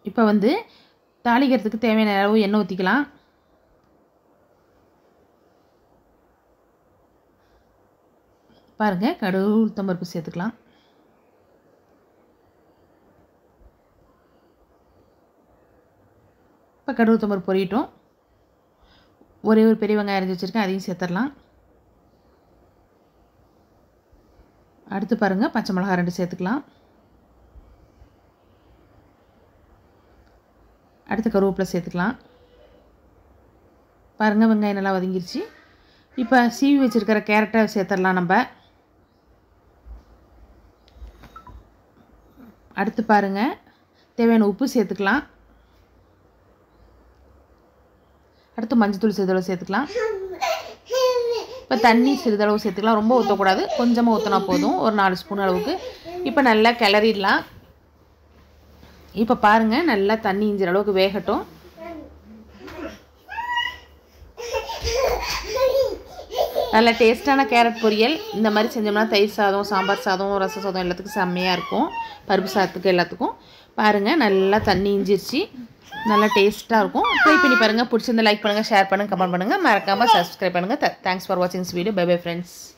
இப்போ வந்து தாளிக்கிறதுக்கு தேவையான அளவு எண்ணெய் ஊற்றிக்கலாம். பாருங்கள், கடுகு உளுத்தம்பருப்பு சேர்த்துக்கலாம். இப்போ கடுகு உளுத்தம்பருப்பு பொரியட்டும். ஒரே ஒரு பெரிய வெங்காயம் அரைஞ்சி வச்சுருக்கேன், அதையும் சேர்த்துடலாம். அடுத்து பாருங்கள், பச்சை மிளகாய் 2 சேர்த்துக்கலாம். அடுத்து கருவேப்பிலை சேர்த்துக்கலாம். பாருங்கள், வெங்காயம் நல்லா வதங்கிருச்சு. இப்போ சீவி வச்சுருக்கிற கேரட்டை சேர்த்துடலாம் நம்ம. அடுத்து பாருங்கள், தேவையான உப்பு சேர்த்துக்கலாம். அடுத்து மஞ்சத்தூள் சிறிதளவு சேர்த்துக்கலாம். இப்போ தண்ணி சிறிதளவு சேர்த்துக்கலாம். ரொம்ப ஊற்றக்கூடாது, கொஞ்சமாக ஊற்றினா போதும், ஒரு 4 ஸ்பூன் அளவுக்கு. இப்போ நல்லா கிளறிடலாம். இப்போ பாருங்கள், நல்லா தண்ணி இஞ்சிற அளவுக்கு வேகட்டும். நல்ல டேஸ்ட்டான கேரட் பொரியல் இந்த மாதிரி செஞ்சோம்னா தயிர் சாதம், சாம்பார் சாதம், ரசம் சாதம் எல்லாத்துக்கும் செம்மையாக இருக்கும். பருப்பு சாதத்துக்கு எல்லாத்துக்கும். பாருங்கள், நல்லா தண்ணி இஞ்சிருச்சு, நல்லா டேஸ்ட்டாக இருக்கும். ட்ரை பண்ணி பாருங்கள். பிடிச்சிருந்தா லைக் பண்ணுங்கள், ஷேர் பண்ணுங்கள், கமெண்ட் பண்ணுங்கள். மறக்காமல் சப்ஸ்கிரைப் பண்ணுங்கள். தேங்க்ஸ் ஃபார் வாட்சிங் this video. Bye bye friends.